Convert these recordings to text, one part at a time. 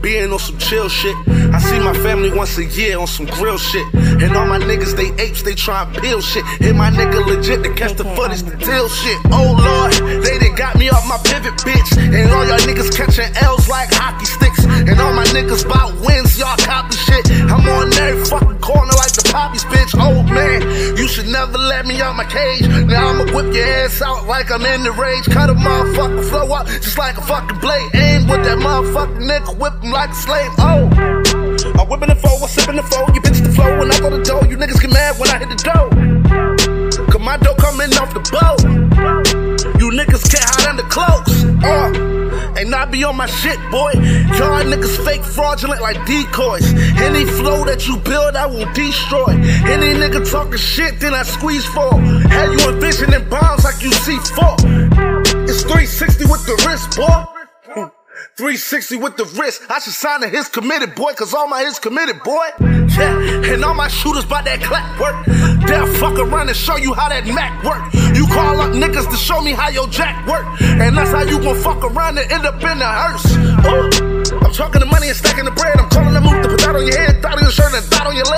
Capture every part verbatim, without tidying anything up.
being on some chill shit. I see my family once a year on some grill shit. And all my niggas, they apes, they try and peel shit. Hit my nigga legit to catch the footage, the deal shit. Oh Lord, they done got me off my pivot, bitch. And all y'all niggas catching L's like hockey sticks. And all my niggas bout wins, y'all copy shit. I'm on every fucking corner like the poppies, bitch. Oh man, you should never let me out my cage. Now I'ma whip your ass out like I'm in the rage. Cut a motherfucking flow up just like a fucking blade. Aim with that motherfucking nigga, whip him like a slave. Oh, I'm whipping the foe, I'm sipping the foe. You bitch the flow when I go to dough. You niggas get mad when I hit the dough. Cause my dough coming off the boat. You niggas can't hide under cloaks. Uh, and I be on my shit, boy. Y'all niggas fake fraudulent like decoys. Any flow that you build, I will destroy. Any nigga talking shit, then I squeeze for. Have you envisioning bombs like you see four? It's three sixty with the wrist, boy. three sixty with the wrist. I should sign a his committed, boy, cause all my his committed, boy. Yeah, and all my shooters by that clap work. They'll fuck around and show you how that Mac work. You call up niggas to show me how your jack work. And that's how you gon' fuck around and end up in the hearse. Ooh, I'm talking the money and stacking the bread. I'm calling the move to put that on your head, thought on your shirt, and thought on your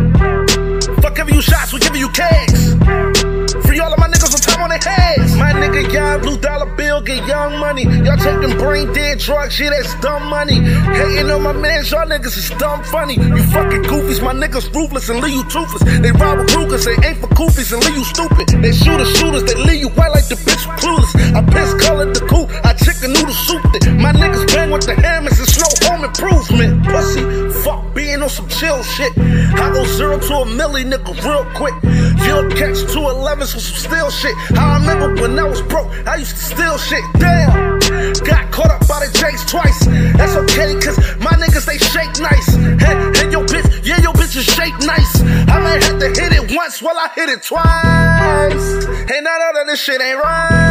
leg. Fuck giving you shots, we giving you kegs. Free all of my niggas with time on their heads. My nigga young, blue dollar bill, get young money. Y'all taking brain dead drugs, shit, that's dumb money. Hating on my mans, y'all niggas is dumb funny. You fucking goofies, my niggas ruthless and leave you toothless. They rob with Rugers, they ain't for goofies and leave you stupid. They shoot shooters, they leave you white like the bitch clueless. I piss colored the coupe, I chicken noodle souped it. My niggas bang with the hammers, it's no home improvement. Pussy, fuck being on some chill shit. I go zero to a milli, nigga, real quick. You'll catch two elevens with some still shit. I remember when I was broke, I used to steal shit. Damn, got caught up by the Jakes twice. That's okay, cause my niggas, they shake nice. Hey, hey, yo bitch, yeah, yo bitches shake nice. I might have to hit it once while I hit it twice. And I know that this shit ain't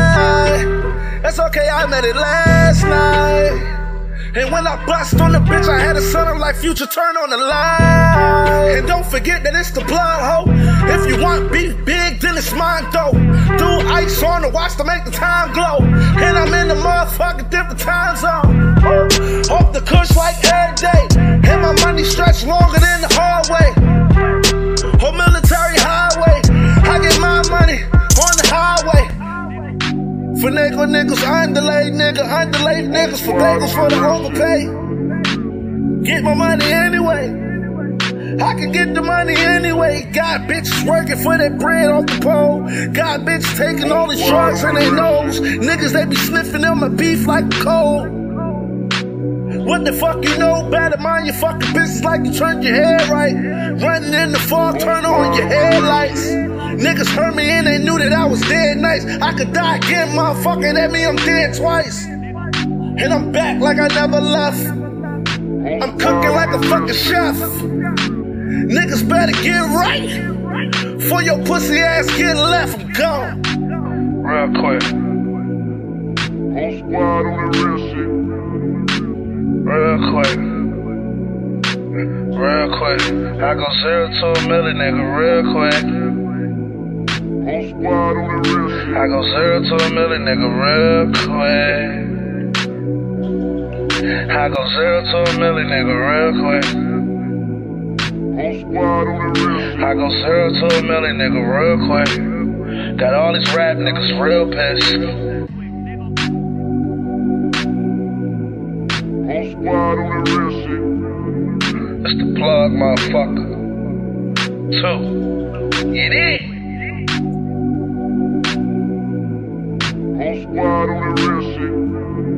right. That's okay, I met it last night. And when I bust on the bitch, I had a son like Future, turn on the light. And don't forget that it's the blood, ho. If you want beef big, then it's mine, though. Do ice on the watch to make the time glow. And I'm in the motherfucking different time zone. Off the kush like every day. And my money stretch longer than the hallway. Whole military highway. I get my money on the highway. Finagle niggas, underlay nigga, underlay niggas for bagels for the overpay. Get my money anyway. I can get the money anyway. Got bitches working for that bread off the pole. Got bitches taking all these drugs in their nose. Niggas, they be sniffing on my beef like cold. What the fuck you know better? Mind your fucking business like you turned your head right. Running in the fog, turn on your headlights. Niggas heard me and they knew that I was dead nice. I could die again, motherfucker, that mean I'm dead twice. And I'm back like I never left. I'm cooking like a fucking chef. Niggas better get right. For your pussy ass get left, I'm gone. Real quick. Whole squad on the real shit. Real quick. Real quick. I go zero to a million, nigga, real quick. Whole squad on the real shit. I go zero to a million, nigga, real quick. I go zero to a million, nigga, real quick. Whole squad on the real shit. I go zero to a million, nigga, real quick. Got all these rap niggas real pissed. Whole squad on the real shit. It's the plug, motherfucker. Two. Get in. Whole squad on the real shit.